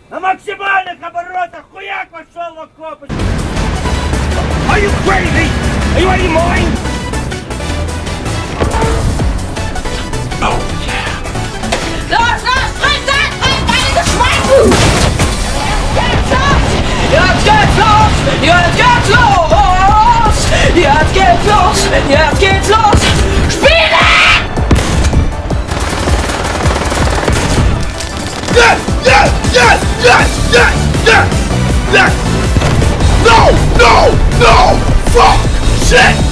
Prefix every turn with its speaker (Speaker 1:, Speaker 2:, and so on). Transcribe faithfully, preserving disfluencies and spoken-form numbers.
Speaker 1: На максимальных оборотах хуяк пошел в окопы!
Speaker 2: Are you crazy? Are you out of your mind? Oh yeah!
Speaker 3: Los, los, tritt das! Tritt deine Geschwein! Jetzt geht's los! Jetzt geht's los! Jetzt geht's los! Jetzt geht's los! Spielen!
Speaker 2: Yes! Yes! Yes! Yes! Yes! Yes! Yes! No! No! No! Fuck! Shit!